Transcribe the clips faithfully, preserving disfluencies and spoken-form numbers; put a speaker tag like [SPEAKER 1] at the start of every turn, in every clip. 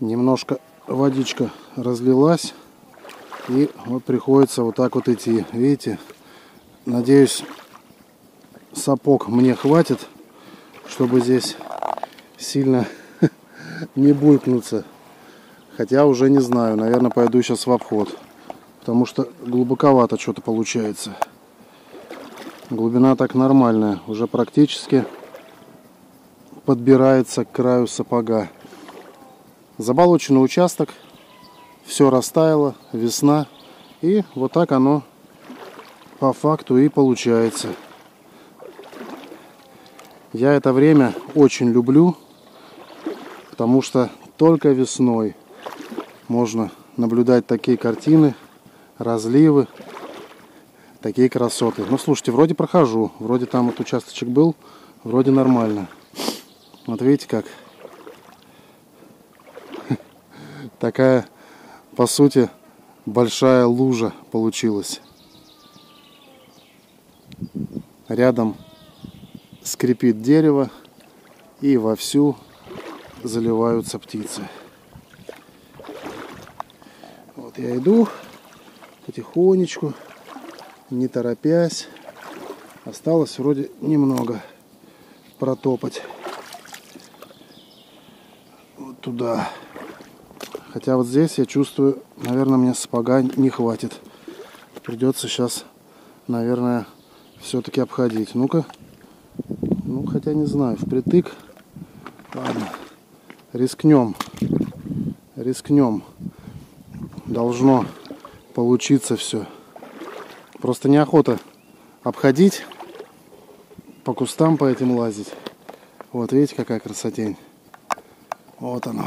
[SPEAKER 1] Немножко водичка разлилась. И вот приходится вот так вот идти. Видите? Надеюсь, сапог мне хватит, чтобы здесь сильно не булькнуться. Хотя уже не знаю. Наверное, пойду сейчас в обход. Потому что глубоковато что-то получается. Глубина так нормальная. Уже практически подбирается к краю сапога. Заболоченный участок. Все растаяло. Весна. И вот так оно по факту и получается. Я это время очень люблю. Потому что только весной можно наблюдать такие картины. Разливы. Такие красоты. Ну, слушайте, вроде прохожу. Вроде там вот участочек был. Вроде нормально. Вот видите как. Такая, по сути, большая лужа получилась. Рядом скрипит дерево. И вовсю заливаются птицы. Вот я иду потихонечку, не торопясь. Осталось вроде немного протопать вот туда. Хотя вот здесь я чувствую, наверное, мне сапога не хватит. Придется сейчас, наверное, все-таки обходить. Ну-ка. Ну, хотя не знаю, впритык. Ладно. Рискнем. Рискнем. Должно получиться все. Просто неохота обходить, по кустам по этим лазить. Вот видите, какая красотень. Вот оно.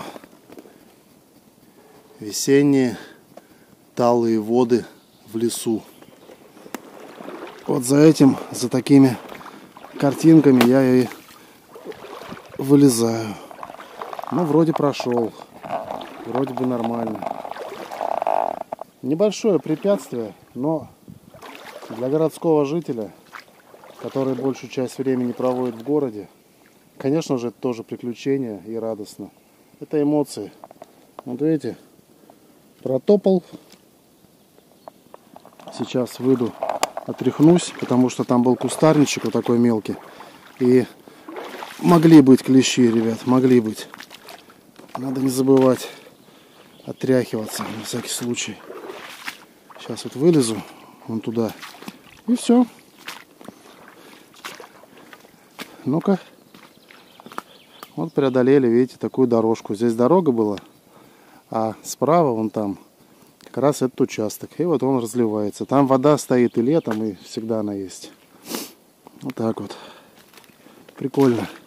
[SPEAKER 1] Весенние талые воды в лесу. Вот за этим, за такими картинками я и вылезаю. Ну, вроде прошел. Вроде бы нормально. Небольшое препятствие, но для городского жителя, который большую часть времени проводит в городе, конечно же, это тоже приключение и радостно. Это эмоции. Вот видите, протопал. Сейчас выйду, отряхнусь, потому что там был кустарничек вот такой мелкий. И могли быть клещи, ребят, могли быть. Надо не забывать отряхиваться на всякий случай. Сейчас вот вылезу вон туда. И все. Ну-ка. Вот преодолели, видите, такую дорожку. Здесь дорога была, а справа вон там как раз этот участок. И вот он разливается. Там вода стоит и летом, и всегда она есть. Вот так вот. Прикольно.